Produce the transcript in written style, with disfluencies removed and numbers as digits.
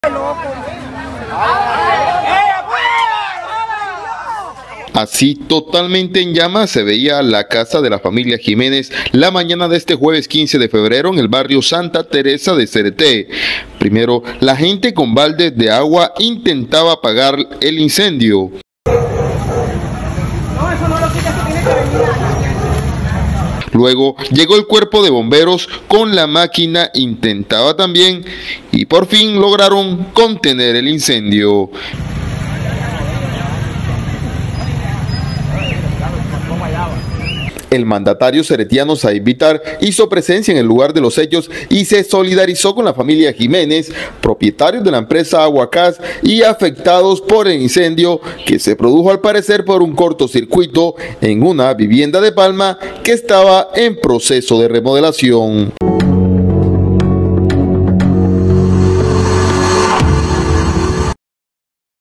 Así, totalmente en llamas, se veía la casa de la familia Jiménez la mañana de este jueves 15 de febrero en el barrio Santa Teresa de Cereté. Primero, la gente con baldes de agua intentaba apagar el incendio. Luego llegó el cuerpo de bomberos con la máquina, intentaba también y por fin lograron contener el incendio. El mandatario ceretiano Said Vitar hizo presencia en el lugar de los hechos y se solidarizó con la familia Jiménez, propietarios de la empresa Aguacás y afectados por el incendio que se produjo al parecer por un cortocircuito en una vivienda de Palma que estaba en proceso de remodelación.